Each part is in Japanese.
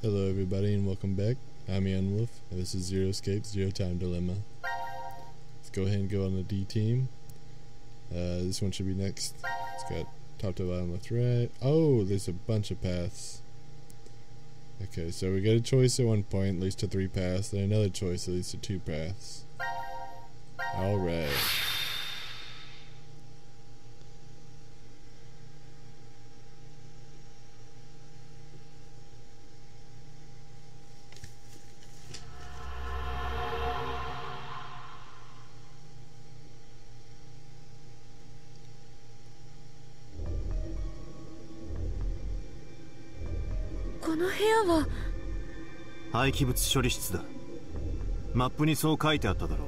Hello everybody and welcome back. I'm Ian Wolf and this is Zero Escape, Zero Time Dilemma. Let's go ahead and go on the D team. This one should be next. It's got top to bottom, left, right. Oh, there's a bunch of paths. Okay, so we got a choice at one point, leads to 3 paths, then another choice that leads to 2 paths. Alright. 廃棄物処理室だ。マップにそう書いてあっただろ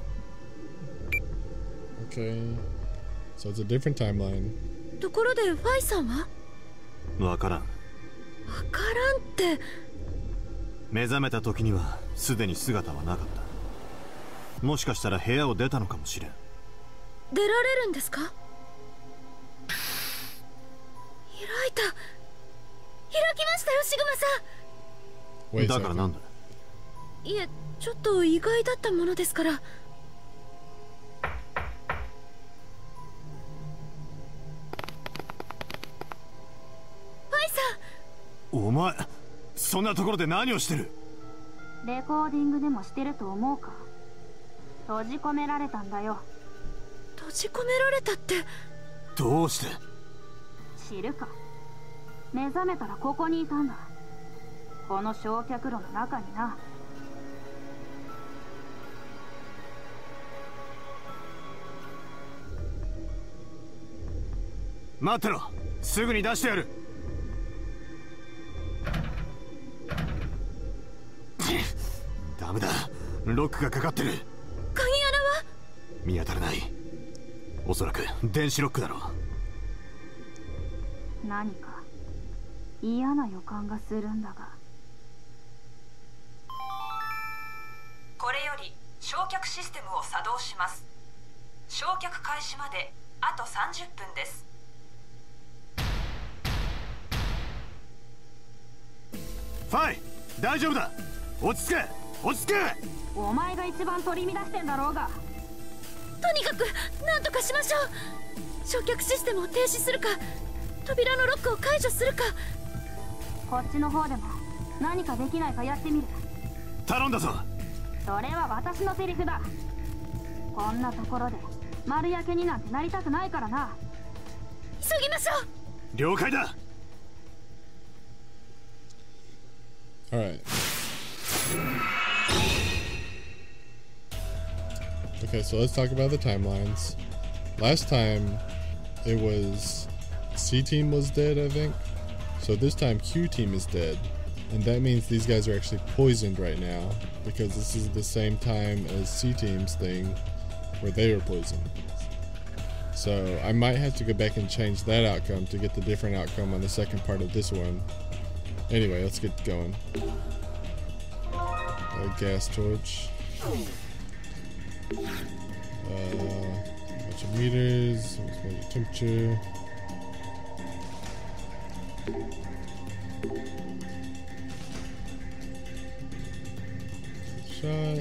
う。 Okay. So it's a different timeline. ところでファイさんは？ わからん。 わからんって。 目覚めた時にはすでに姿はなかった。もしかしたら部屋を出たのかもしれん。 出られるんですか？開いた。開きましたよ、シグマさん。 だからなんだ？ いえ、ちょっと意外だったものですから。ファイさん。お前、そんなところで何をしてる？ レコーディングでもしてると思うか？閉じ込められたんだよ。 閉じ込められたって。 どうして？ 知るか。目覚めたらここにいたんだ。この焼却炉の中にな。 待ってろ、すぐに出してやる。ダメだ、ロックがかかってる。 鍵穴は？ 見当たらない。おそらく電子ロックだろう。何か嫌な予感がするんだが。 これより焼却システムを作動します。焼却開始まであと30分です。 ファイ、大丈夫だ。落ち着け、落ち着け。 お前が一番取り乱してんだろうが。 とにかく何とかしましょう。焼却システムを停止するか、扉のロックを解除するか。 こっちの方でも何かできないかやってみる。 頼んだぞ。 それは私のセリフだ。こんなところで丸焼けになんてなりたくないからな。 急ぎましょう。 了解だ。 Alright. Okay, so let's talk about the timelines. Last time, it was C team was dead, I think. So this time Q team is dead. And that means these guys are actually poisoned right now, because this is the same time as C team's thing, where they were poisoned. So I might have to go back and change that outcome to get the different outcome on the second part of this one. Anyway, let's get going. Gas torch. Bunch of meters. Let's measure temperature. Shot.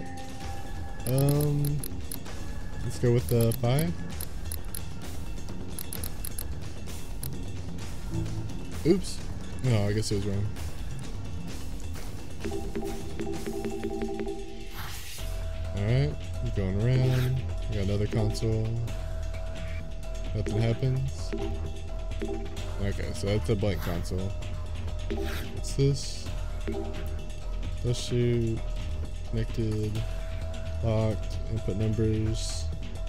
Let's go with the 5. Oops. No, I guess it was wrong. Alright, going around. We got another console. Nothing happens. Okay, so that's a blank console. What's this? Let's shoot. Connected. Locked. Input numbers.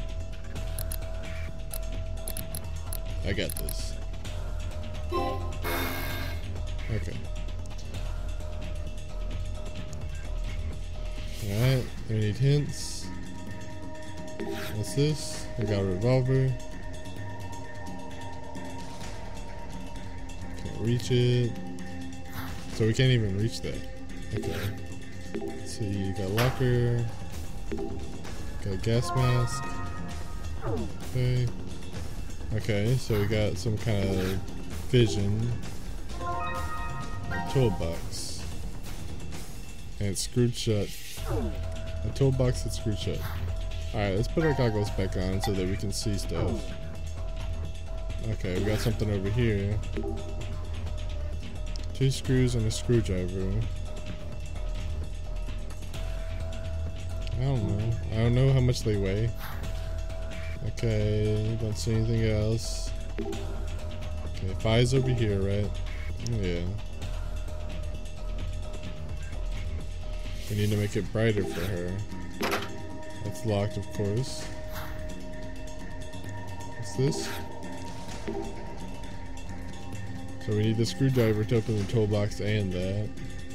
I got this. Okay. Alright, we need hints. What's this? I got a revolver. Can't reach it. So we can't even reach that. Okay. Let's see, you got locker. Got a gas mask. Okay. Okay, so we got some kind of vision. Toolbox. And it's screwed shut. A toolbox that's screwed shut. Alright, let's put our goggles back on so that we can see stuff. Okay, we got something over here. 2 screws and a screwdriver. I don't know how much they weigh. Okay, don't see anything else. Okay, Fi's over here, right? Yeah. We need to make it brighter for her. That's locked, of course. What's this? So we need the screwdriver to open the toolbox and that.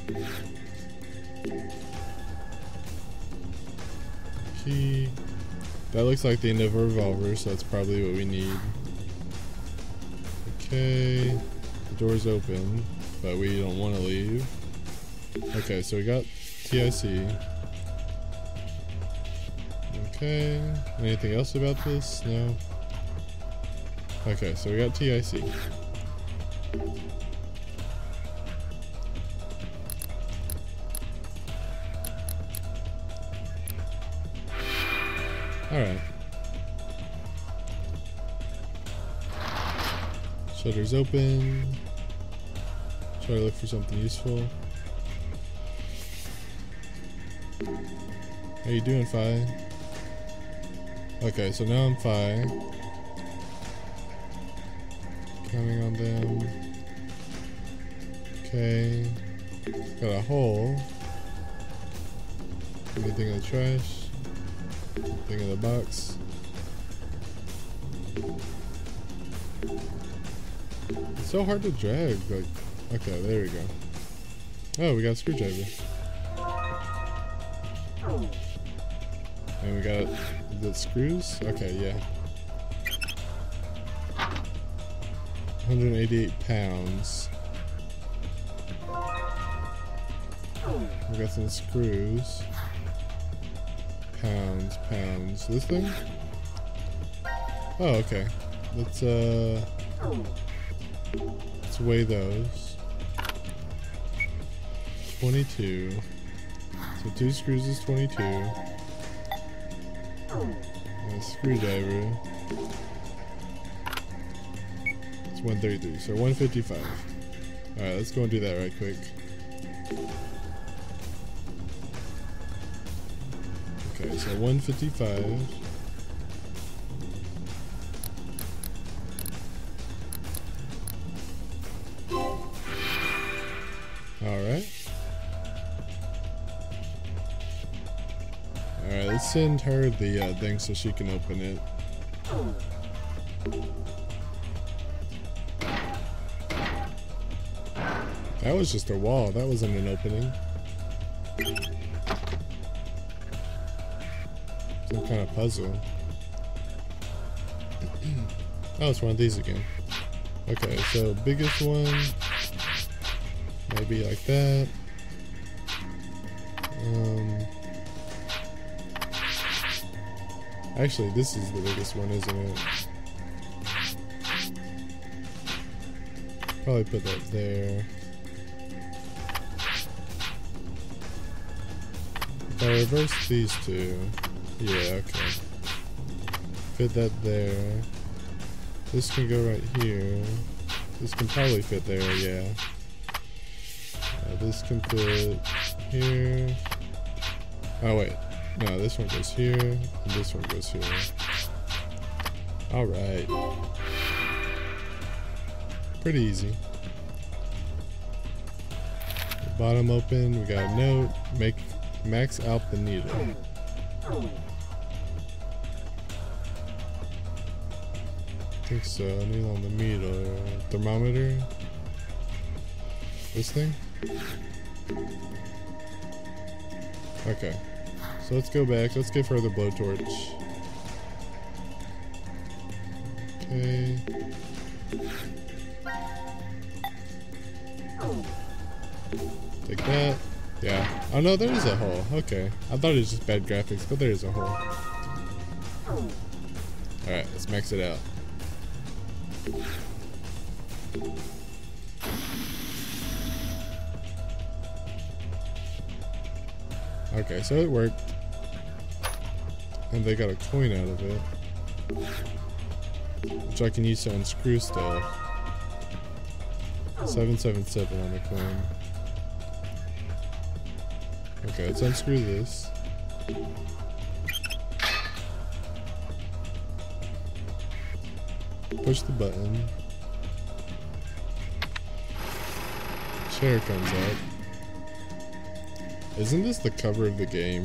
Key. That looks like the end of a revolver, so that's probably what we need. Okay. The door's open, but we don't want to leave. Okay, so we got TIC. Okay. Anything else about this? No. Okay, so we got TIC. Alright. Shutters open. Try to look for something useful. How you doing, Fi? Okay, so now I'm Fi. Counting on them. Okay. Got a hole. Anything in the trash? Anything in the box? It's so hard to drag. Like, okay, there we go. Oh, we got a screwdriver. And we got the screws? Okay, yeah. 188 pounds. We got some screws. Pounds. This thing? Oh, okay. Let's weigh those. 22. So 2 screws is 22. And a screwdriver. It's 133. So 155. Alright, let's go and do that right quick. Okay, so 155. Alright. Alright, let's send her the thing so she can open it. That was just a wall, that wasn't an opening. Some kind of puzzle. Oh, it's one of these again. Okay, so biggest one. Maybe like that. Actually, this is the biggest one, isn't it? Probably put that there. If I reverse these two. Yeah, okay. Fit that there. This can go right here. This can probably fit there, yeah. This can fit here. Oh wait, no, this one goes here, and this one goes here. Alright. Pretty easy. The bottom open, we got a note, max out the needle. I think so, needle on the meter. Thermometer. This thing? Okay, so let's go back. Let's give her the blowtorch. Okay. Take that. Yeah. Oh no, there is a hole. Okay. I thought it was just bad graphics, but there is a hole. Alright, let's max it out. Okay, so it worked. And they got a coin out of it, which I can use to unscrew stuff. 777 on the coin. Okay, let's unscrew this. Push the button. Chair comes up. Isn't this the cover of the game?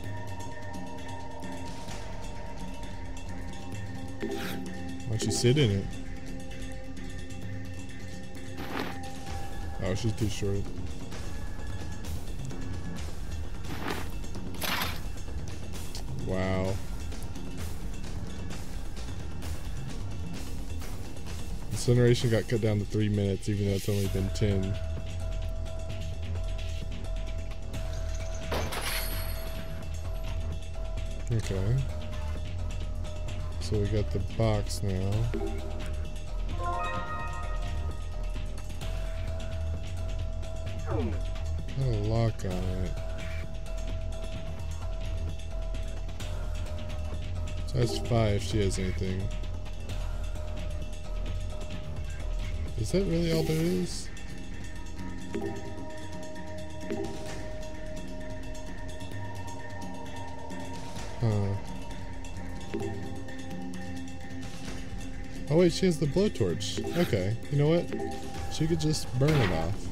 Why don't you sit in it? Oh, she's too short. Wow. Incineration got cut down to 3 minutes, even though it's only been 10. Okay. So we got the box now. Got a lock on it. So that's 5 if she has anything. Is that really all there is? Huh. Oh wait, she has the blowtorch. Okay, you know what? She could just burn it off.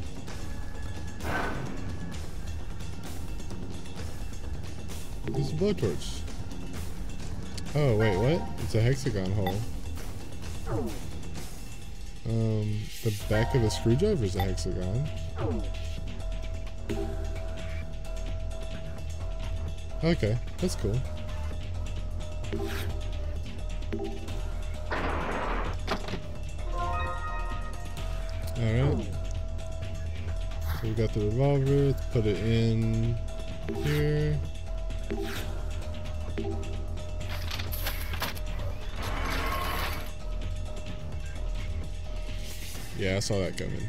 Use the blowtorch. Oh wait, what? It's a hexagon hole. The back of the screwdriver is a hexagon. Okay, that's cool. Alright. So we got the revolver, let's put it in here. Yeah, I saw that coming.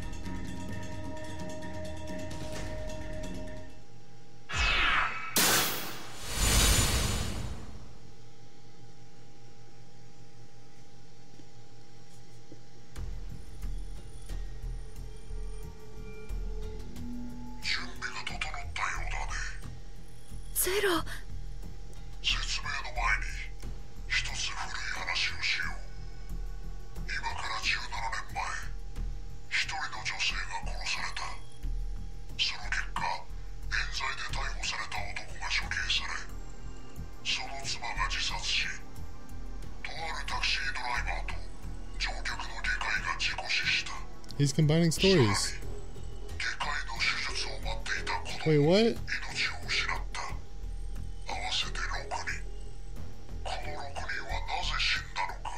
Zero. 説明の前に一つ古い話をしよう。今から17年前、一人の女性が殺された。その結果、冤罪で逮捕された男が処刑され、その妻が自殺し、とあるタクシードライバーと乗客の外科医が事故死した。 He's combining stories. 外科医の手術を待っていた子供 Wait, が what? 命を失った。合わせて6人。この6人はなぜ死んだのか。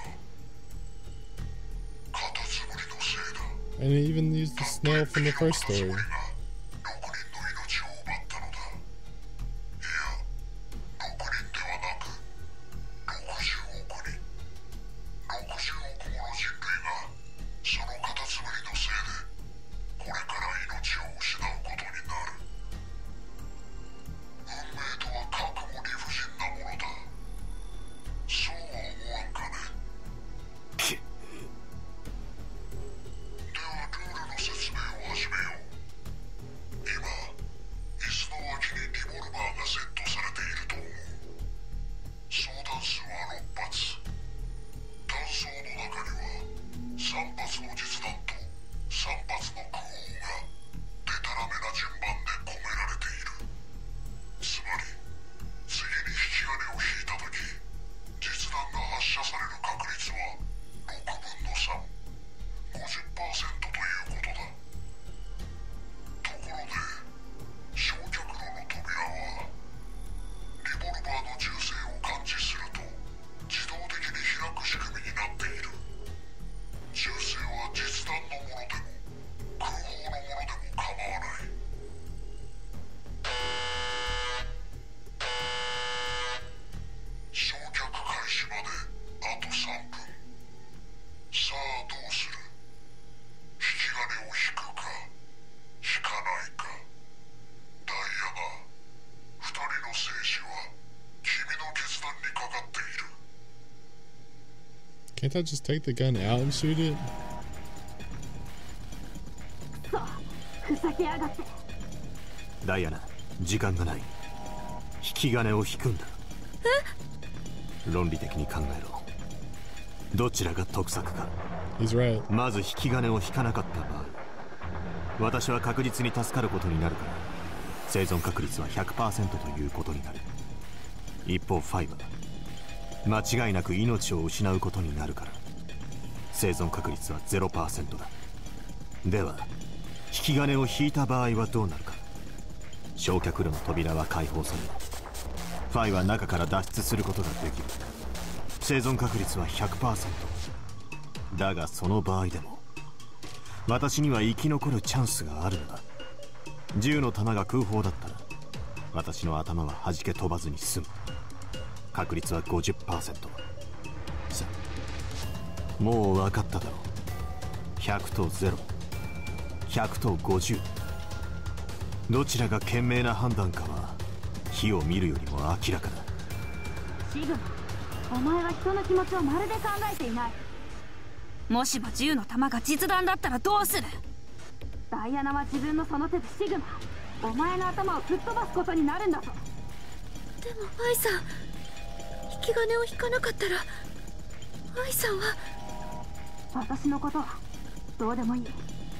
カタツムリのせいだ。 And he even used the snail from the first カタツ story. ムリが6人の命を奪ったのだ。いや、6人ではなく60億人。60億もの人類がそのカタツムリのせいでこれから命を失うことになる。運命とはかくも理不尽なものだ。そうは思わんかね。ではルールの説明を始めよう。 Can't I just take the gun out and shoot it? そうふざけやがって。 ダイアナ、時間がない。引き金を引くんだ。論理的に考えろ。どちらが得策か。 He's right. まず引き金を引かなかった場合、私は確実に助かることになるから、生存確率は 100% ということになる。一方ファイは間違いなく命を失うことになるから、生存確率は 0% だ。では引き金を引いた場合はどうなるか。焼却炉の扉は開放される。ファイは中から脱出することができる。生存確率は 100%。 だがその場合でも私には生き残るチャンスがあるのだ。銃の弾が空砲だったら私の頭は弾け飛ばずに済む。確率は 50%。 さあもう分かっただろう。100と0、100と50、どちらが賢明な判断かは火を見るよりも明らかだ。 シグマ、お前は人の気持ちをまるで考えていない。 もしも銃の弾が実弾だったらどうする？ ダイアナは自分のその手でシグマ、お前の頭を吹っ飛ばすことになるんだぞ。 でもファイさん、引き金を引かなかったらファイさんは。 私のことはどうでもいい。 そんな。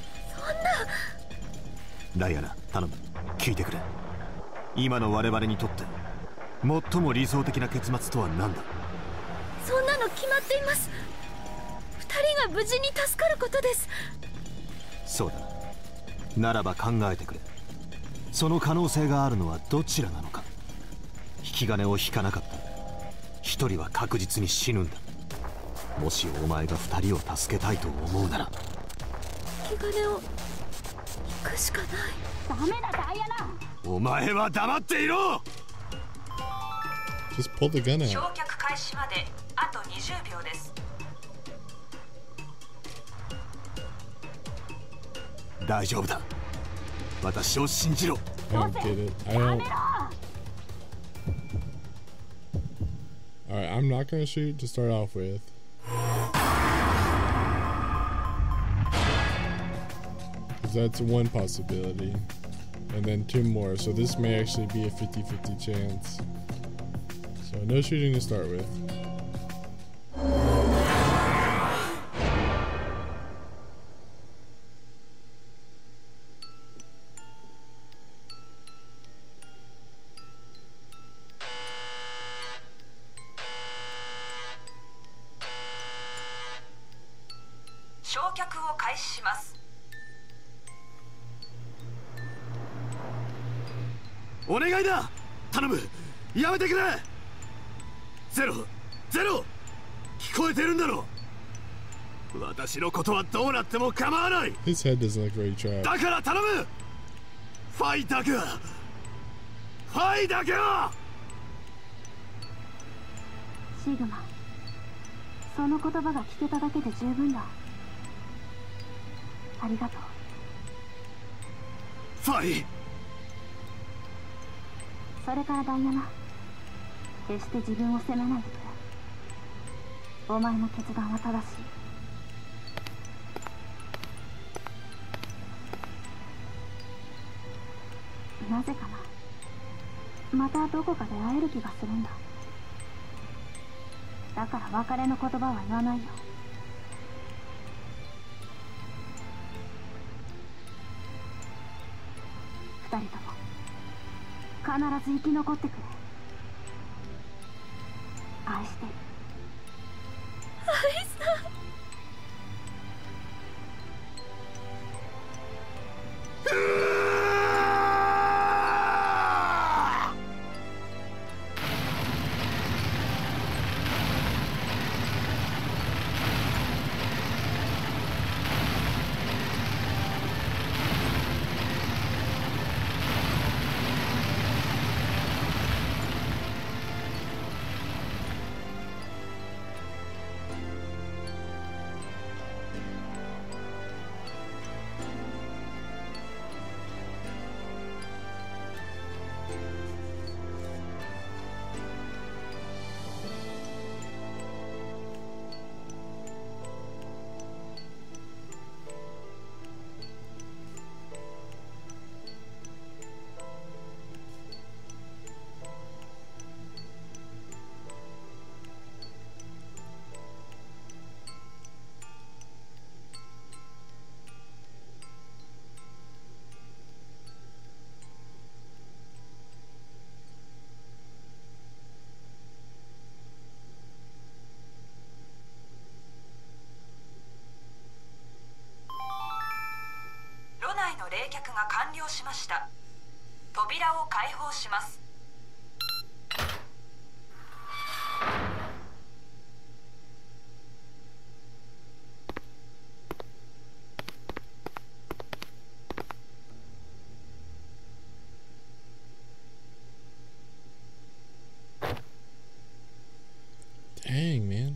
ダイアナ、頼む、聞いてくれ。今の我々にとって最も理想的な結末とは何だ？ そんなの決まっています。2人が無事に助かることです。 そうだならば考えてくれ。その可能性があるのはどちらなのか。引き金を引かなかったら一人は確実に死ぬんだ。もしお前が2人を助けたいと思うなら引き金を引くしかない。 ダメだダイアナ。 お前は黙っていろ。 Just pull the gun 焼 out. 却開始まであと20秒です。 大丈夫だ。私を信じろ。 I don't get it. I don't. Alright, I'm not gonna shoot to start off with. Because that's one possibility. And then 2 more. So this may actually be a 50-50 chance. So no shooting to start with. 「お願いだ、頼む、やめてくれ。ゼロ、ゼロ、聞こえてるんだろ。私のことはどうなっても構わない。 His head doesn't look very trapped. だから頼む、ファイだけは、ファイだけは。 シグマ、その言葉が聞けただけで十分だ。ありがとう。 ファイ。 それからダイアナ、決して自分を責めないでくれ。お前の決断は正しい。なぜかな、またどこかで会える気がするんだ。だから別れの言葉は言わないよ。2人とも必ず生き残ってくれ。愛してる。 愛さん。 の冷却が完了しました。扉を開放します。 Dang, man.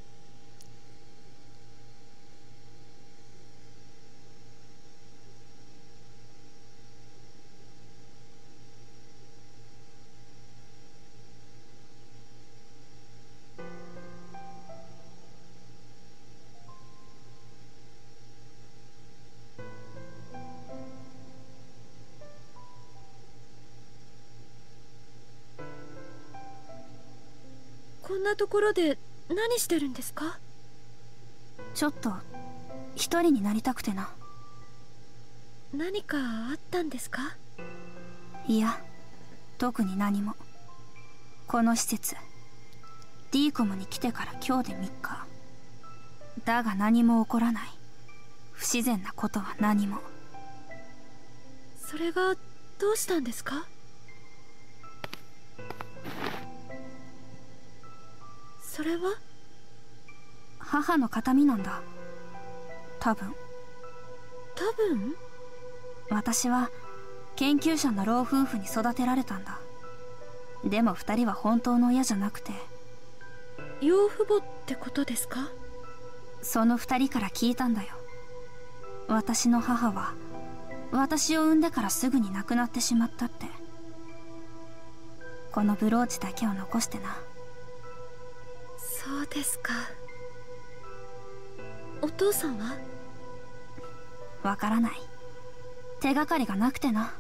こんなところで何してるんですか？ ちょっと一人になりたくてな。 何かあったんですか？ いや、特に何も。この施設 D コムに来てから今日で3日だが、何も起こらない。不自然なことは何も。 それがどうしたんですか？それは母の形見なんだ。多分私は研究者の老夫婦に育てられたんだ。でも2人は本当の親じゃなくて。 養父母ってことですか？ その2人から聞いたんだよ。私の母は私を産んでからすぐに亡くなってしまったって。このブローチだけを残してな。 そうですか。お父さんは？ わからない。手がかりがなくてな。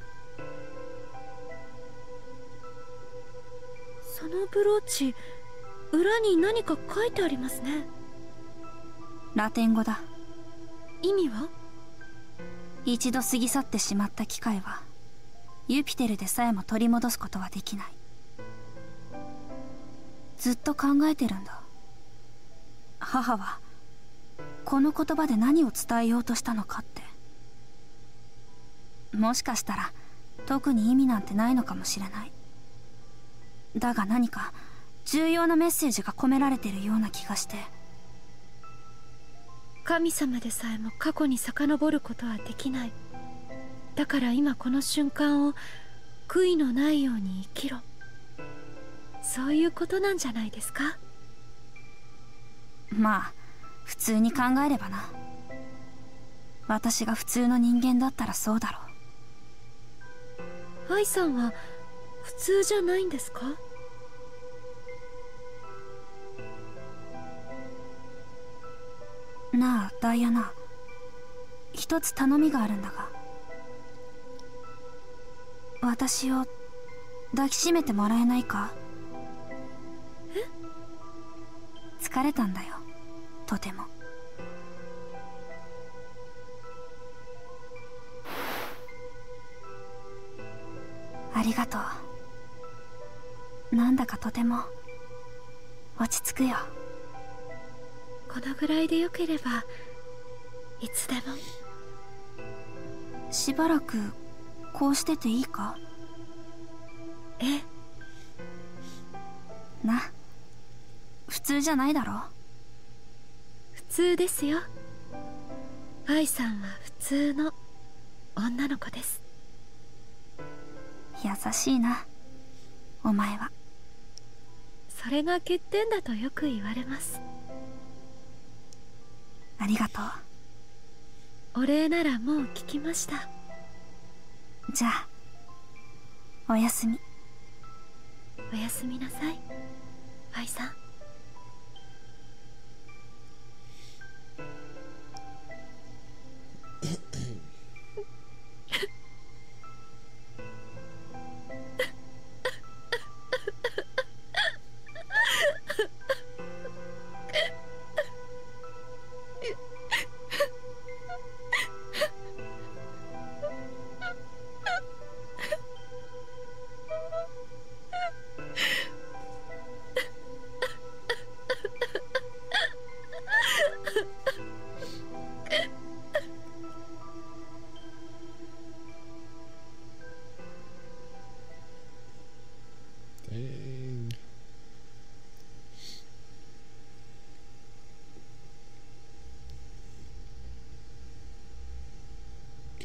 そのブローチ、裏に何か書いてありますね。 ラテン語だ。 意味は？ 一度過ぎ去ってしまった機械はユピテルでさえも取り戻すことはできない。ずっと考えてるんだ。母はこの言葉で何を伝えようとしたのかって。もしかしたら特に意味なんてないのかもしれない。だが何か重要なメッセージが込められてるような気がして。 神様でさえも過去に遡ることはできない。だから今この瞬間を悔いのないように生きろ。そういうことなんじゃないですか？ まあ普通に考えればな。私が普通の人間だったらそうだろう。 愛さんは普通じゃないんですか？ なあダイアナ、一つ頼みがあるんだが。私を抱きしめてもらえないか？ え？ 疲れたんだよ、とても。ありがとう。なんだかとても落ち着くよ。 このぐらいでよければいつでも。 しばらくこうしてていいか？ ええ。 な、普通じゃないだろ。 普通ですよ。愛さんは普通の女の子です。 優しいな、お前は。 それが欠点だとよく言われます。 ありがとう。お礼ならもう聞きました。 じゃあおやすみ。 おやすみなさい、愛さん。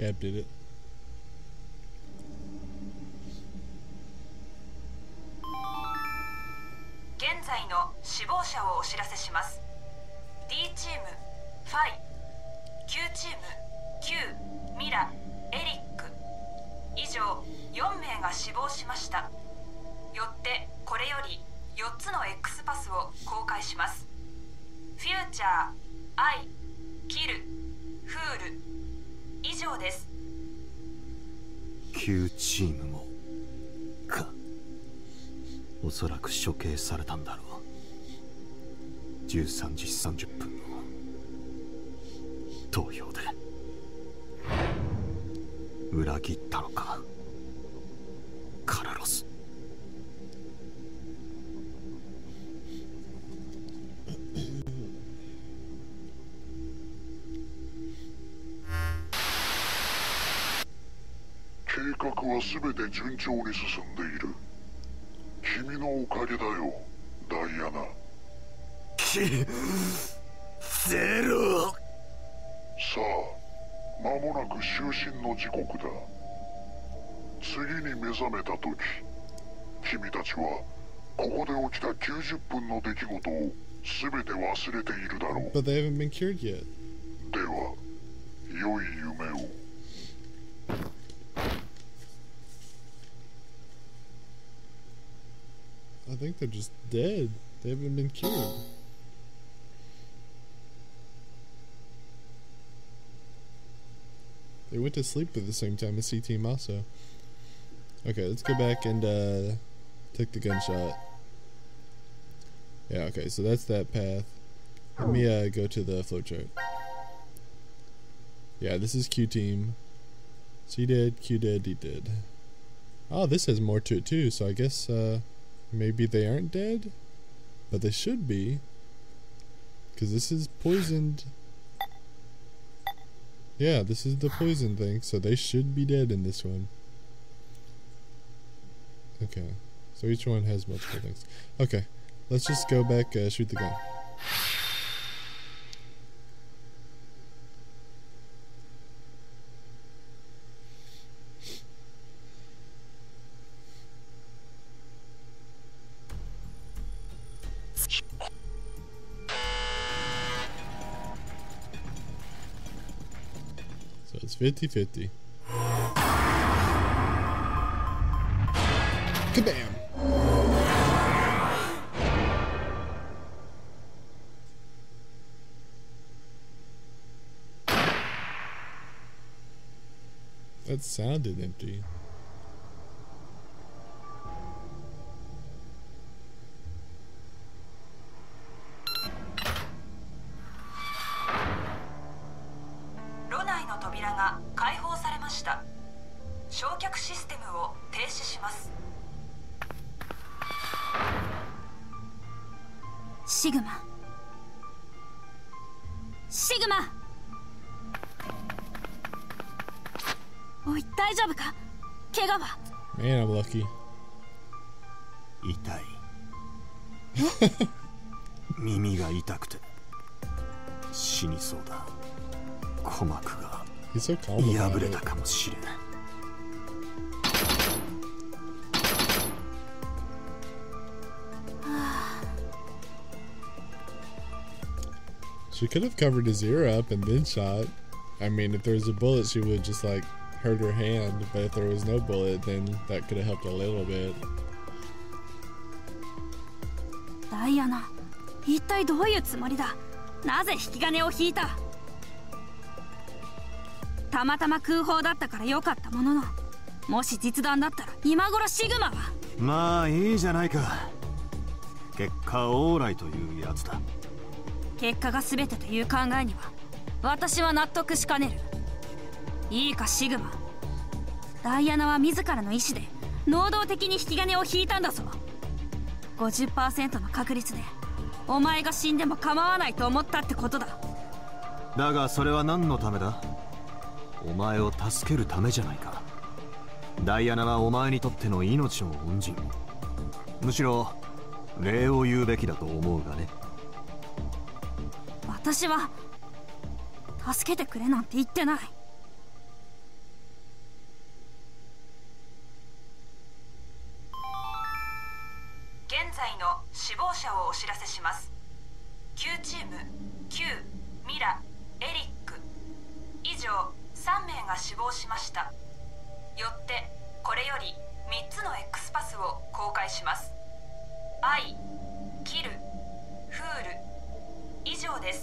Cap did it. 現在の死亡者をお知らせします。 D チームファイ、 Q チーム Q、 ミラ、エリック、以上4名が死亡しました。よってこれより4つの X パスを公開します。フューチャー、アイ、キル、フール、以上です。 Q チームもか。おそらく処刑されたんだろう。13時30分の投票で裏切ったのか、カルロス。 計画は全て順調に進んでいる。君のおかげだよ、ダイアナ。 ゼロ。 さあ、間もなく就寝の時刻だ。次に目覚めた時、君たちはここで起きた90分の出来事を全て忘れているだろう。 But they haven't been cured yet. では、良い夢を。 I think they're just dead. They haven't been cured. They went to sleep at the same time as C-Team also. Okay, let's go back and take the gunshot. Yeah, okay, so that's that path. Let me go to the flowchart. Yeah, this is Q-Team. C dead, Q dead, D dead. Oh, this has more to it too, so I guess maybe they aren't dead? But they should be. Because this is poisoned. Yeah, this is the poison thing, so they should be dead in this one. Okay, so each one has multiple things. Okay, let's just go back, shoot the gun. So it's 50-50. Kabam! That sounded empty. Sigma. Sigma! おい、大丈夫か？怪我は？ Man, I'm lucky. 痛い。耳が痛くて死にそうだ。鼓膜が He's so calm about 破れ it. たかもしれない。 She could have covered his ear up and then shot. I mean, if there was a bullet, she would just like hurt her hand. But if there was no bullet, then that could have helped a little bit. ダイアナ、一体どういうつもりだ？なぜ引き金を引いた？たまたま空砲だったから良かったものの、もし実弾だったら今頃シグマは。 まあいいじゃないか。結果オーライというやつだ。 結果が全てという考えには私は納得しかねる。いいかシグマ、ダイアナは自らの意思で能動的に引き金を引いたんだぞ。 50% の確率でお前が死んでも構わないと思ったってことだ。 だがそれは何のためだ？お前を助けるためじゃないか。ダイアナはお前にとっての命の恩人。むしろ礼を言うべきだと思うがね。 私は助けてくれなんて言ってない。 在の死亡者をお知らせします。Q チーム、Q、ミラ、エリック、以上3名が死亡しました。よってこれより3つの X パスを公開します。愛、キル、フール、以上です。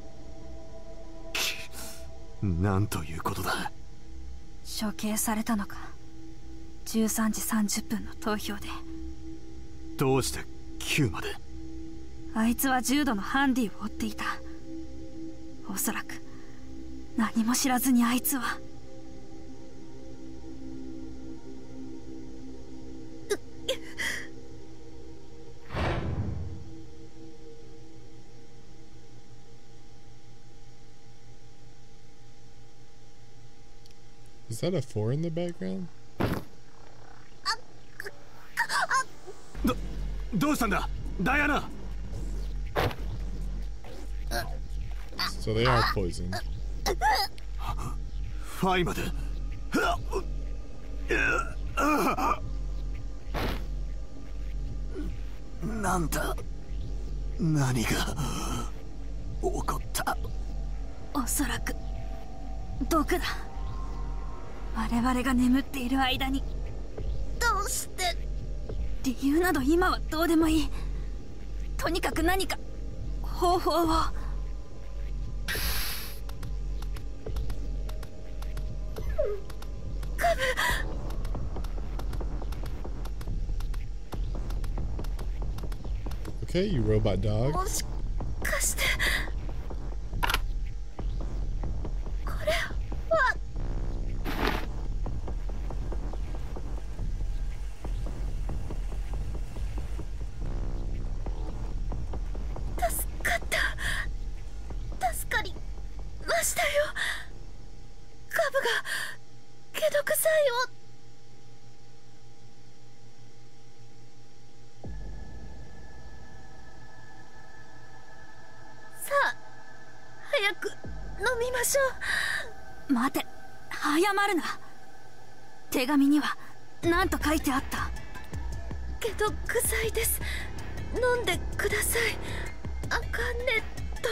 なんということだ。 処刑されたのか。13時30分の投票で。 どうして9まで。 あいつは重度のハンディを追っていた。おそらく何も知らずにあいつは。 Is that a 4 in the background? どうしたんだダイアナ。 So they are poisoned. ファイまで。なんだ何が起こった。 おそらく毒だ。我々が眠っている間に。どうして。理由など今はどうでもいい。とにかく何か方法を。カブ。 Okay, you robot dog. もしかしてこれは。助かりましたよ。カブが解毒剤を。さあ早く飲みましょう。待て、謝るな。手紙には何と書いてあった。解毒剤です、飲んでください。あかねと。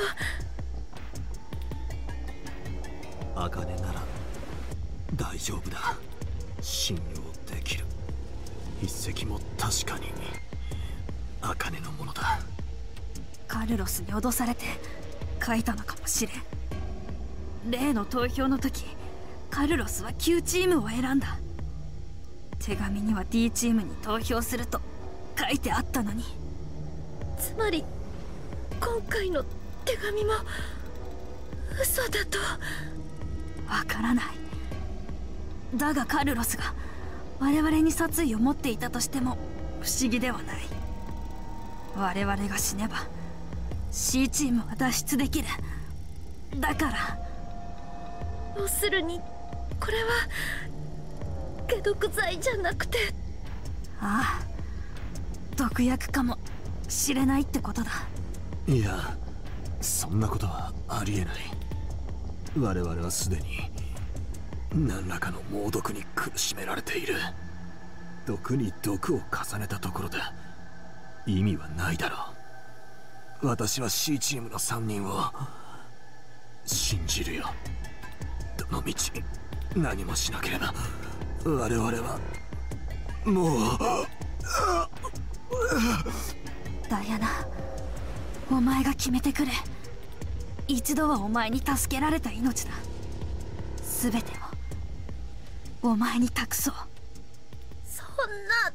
アカネなら大丈夫だ。信用できる。筆跡も確かにアカネのものだ。 カルロスに脅されて書いたのかもしれん。例の投票の時カルロスは Q チームを選んだ。手紙には D チームに投票すると書いてあったのに。つまり今回の手紙も嘘だと。わからない。だがカルロスが我々に殺意を持っていたとしても不思議ではない。我々が死ねば C チームは脱出できる。だから。要するにこれは解毒剤じゃなくて。ああ、毒薬かもしれないってことだ。 いや、そんなことはありえない。我々はすでに何らかの猛毒に苦しめられている。毒に毒を重ねたところで意味はないだろう。私は C チームの3人を信じるよ。どの道何もしなければ我々はもう。 ダイアナ、お前が決めてくれ。一度はお前に助けられた命だ。全てをお前に託そう。そんな。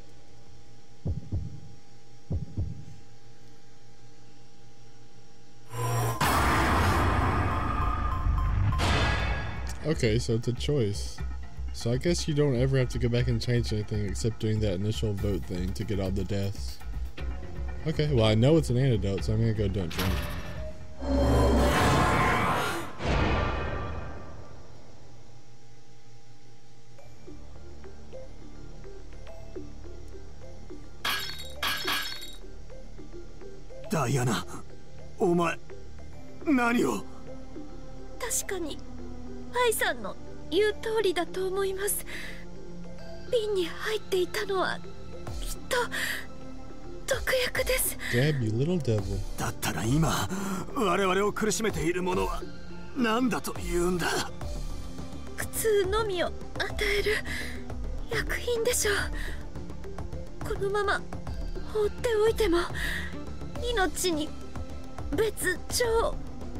Okay, so it's a choice. So I guess you don't ever have to go back and change anything except doing that initial vote thing to get all the deaths. Okay, well I know it's an antidote, so I'm gonna go don't drink. Diana, お前何を。 確かにアイさんの言う通りだと思います。瓶に入っていたのはきっと毒薬です。 Gab, you little devil. だったら今我々を苦しめているものは何だと言うんだ。 苦痛のみを与える薬品でしょう。このまま放っておいても命に別状は。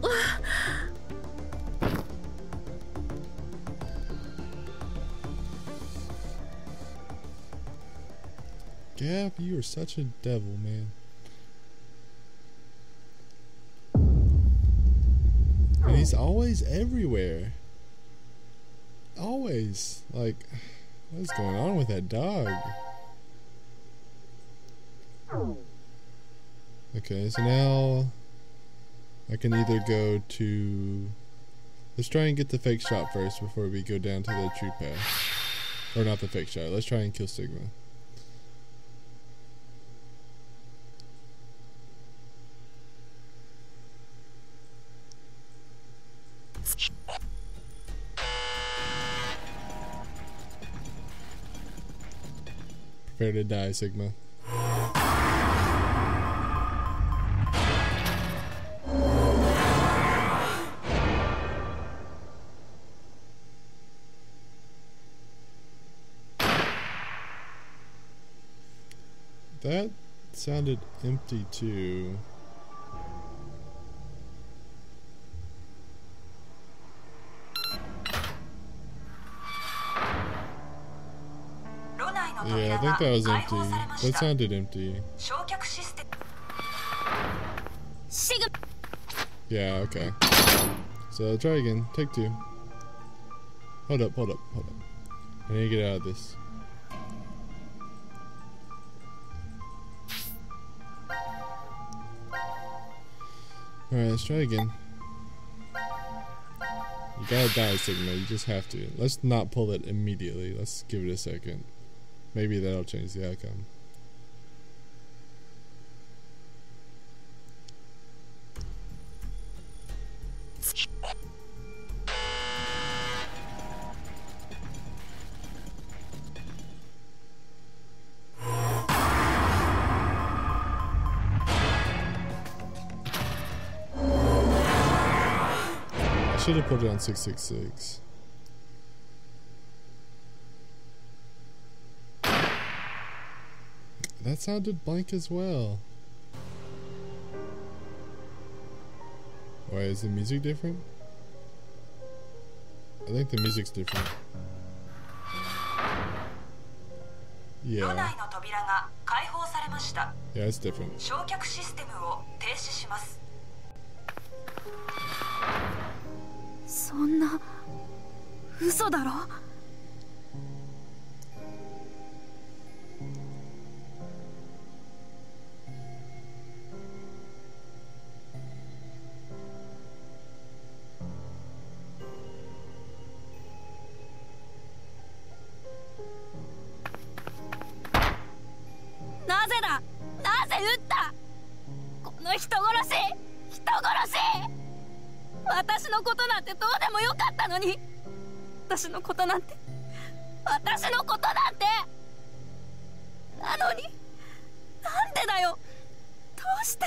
Gab, you are such a devil, man. And he's always everywhere. Always. Like, what's going on with that dog? Okay, so now I can either go to... Let's try and get the fake shot first before we go down to the true path. Or not the fake shot. Let's try and kill Sigma. Prepare to die, Sigma. That sounded empty too. Yeah, I think that was empty. That sounded empty. Yeah, okay. So try again. Take two. Hold up. I need to get out of this. Alright, let's try again. You gotta die, Sigma. You just have to. Let's not pull it immediately. Let's give it a second. Maybe that'll change the outcome. I should have put it on 666. That sounded blank as well. Why is the music different? I think the music's different. Yeah. Yeah, it's different. そんな嘘だろ。なぜだ、なぜ撃った。この人殺し、人殺し。私のことなんてどうでもよかったのに。私のことなんてなのに、なんでだよ。どうして。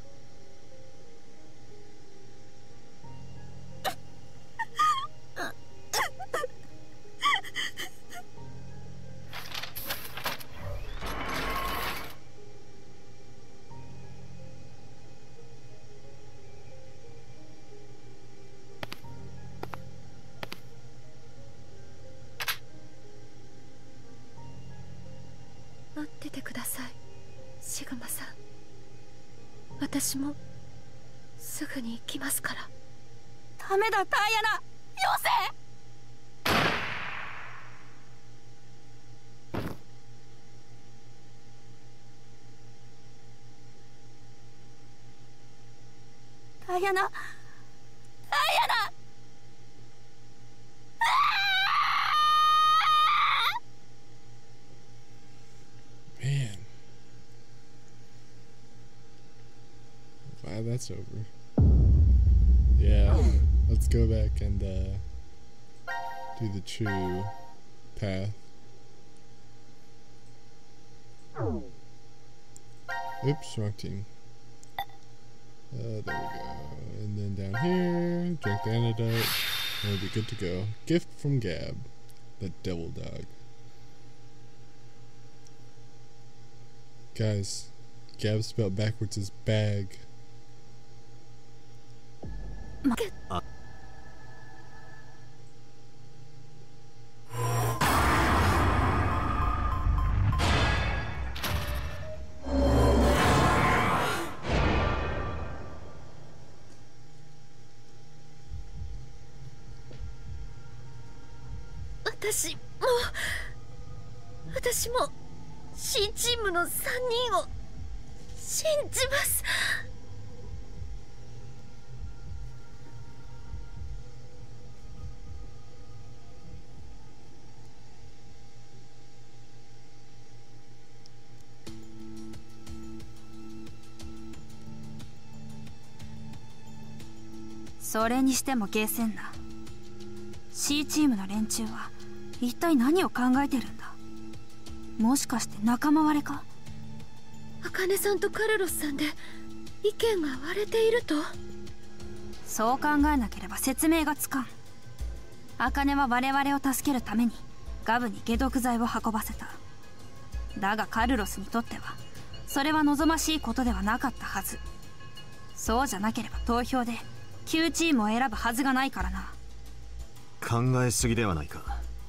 待っててください、シグマさん。私もすぐに行きますから。 ダメだ、ダイアナ、よせ。ダイアナ、ダイアナ。 Man. Glad that's over. Yeah, let's go back and do the true path. Oops, wrong team. There we go. And then down here, drink the antidote, and we'll be good to go. Gift from Gab, the devil dog. Guys, Gab spelled backwards is bag. 私も C チームの3人を信じます。 それにしてもゲーセンな C チームの連中は一体何を考えてるんだ。もしかして仲間割れか。 茜さんとカルロスさんで意見が割れていると。 そう考えなければ説明がつかん。茜は我々を助けるためにガブに解毒剤を運ばせた。だがカルロスにとってはそれは望ましいことではなかったはず。そうじゃなければ投票で9チームを選ぶはずがないからな。 考えすぎではないか。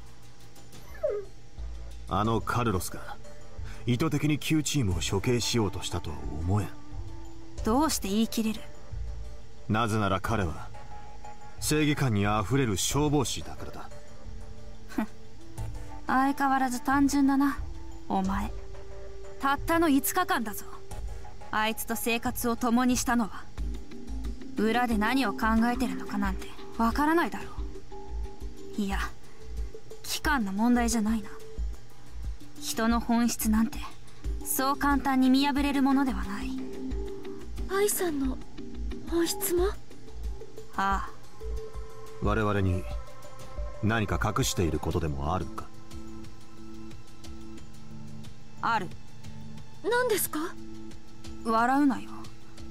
あのカルロスが意図的に9チームを処刑しようとしたとは思えん。 どうして言い切れる。 なぜなら彼は正義感にあふれる消防士だからだ。 相変わらず単純だなお前。たったの5日間だぞ。あいつと生活を共にしたのは。裏で何を考えてるのかなんてわからないだろう。いや期間の問題じゃないな。人の本質なんてそう簡単に見破れるものではない。 愛さんの本質も。 ああ。 我々に何か隠していることでもあるのか。 ある。 何ですか。 笑うなよ。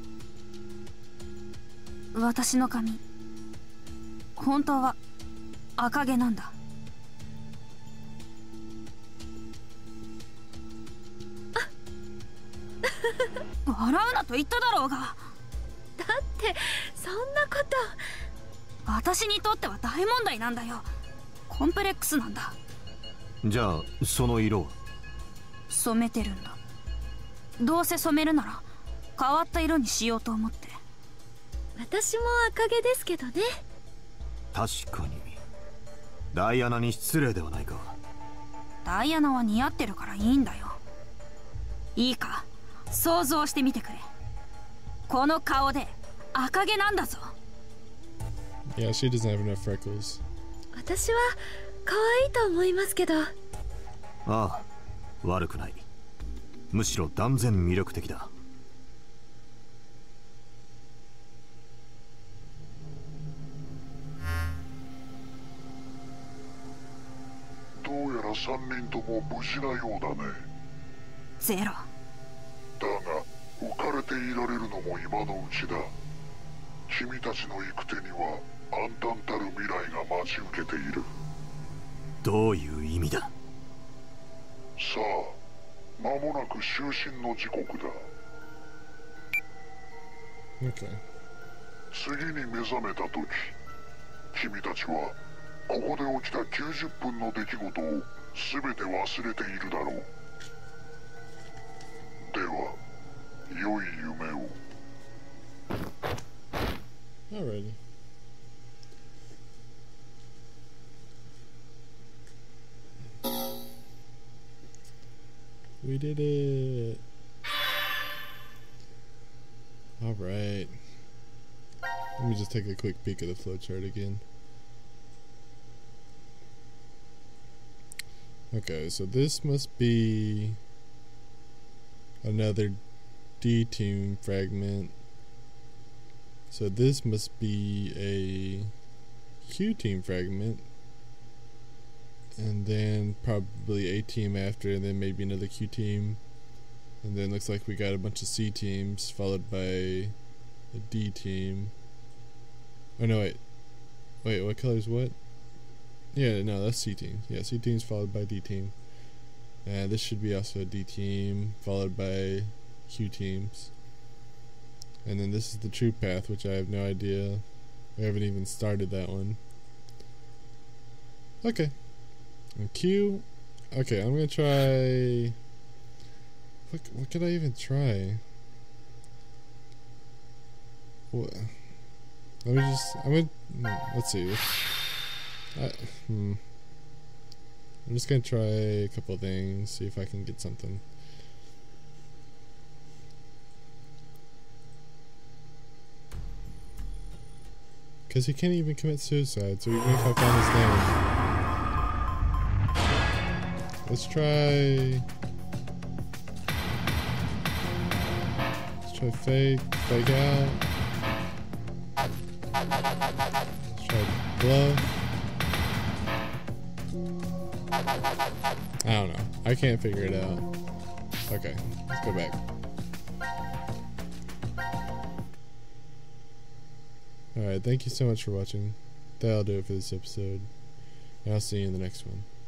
私の髪本当は赤毛なんだ。笑うなと言っただろうが。 だってそんなこと。 私にとっては大問題なんだよ。コンプレックスなんだ。 じゃあその色は。 染めてるんだ。どうせ染めるなら変わった色にしようと思って。 私も赤毛ですけどね。 確かにダイアナに失礼ではないか。 ダイアナは似合ってるからいいんだよ。いいか想像してみてくれ。この顔で赤毛なんだぞ。 Yeah, she doesn't have enough freckles. 私は可愛いと思いますけど。 ああ、悪くない。むしろ断然魅力的だ。 どうやら3人とも無事なようだね。 ゼロ。 だが浮かれていられるのも今のうちだ。君たちの行く手には暗淡たる未来が待ち受けている。 どういう意味だ。 さあ、間もなく就寝の時刻だ。 Okay. 次に目覚めた時、君たちはここで起きた90分の出来事を全て忘れているだろう。では、良い夢を。 Alrighty. We did it. Alright. Let me just take a quick peek at the flowchart again. Okay, so this must be another D team fragment. So this must be a Q team fragment. And then probably A team after, and then maybe another Q team. And then looks like we got a bunch of C teams followed by a D team. Oh no, wait, what color is what? Yeah, no, that's C team. Yeah, C team's followed by D team. This should be also a D team followed by Q teams. And then this is the troop path, which I have no idea. We haven't even started that one. Okay. And Q. Okay, I'm gonna try. What could I even try? What? Let me just. Let's see. I'm just gonna try a couple of things, see if I can get something. Because he can't even commit suicide, so even if I found his name. Let's try fake out. Let's try bluff. I don't know. I can't figure it out. Okay, let's go back. Alright, thank you so much for watching. That'll do it for this episode. And I'll see you in the next one.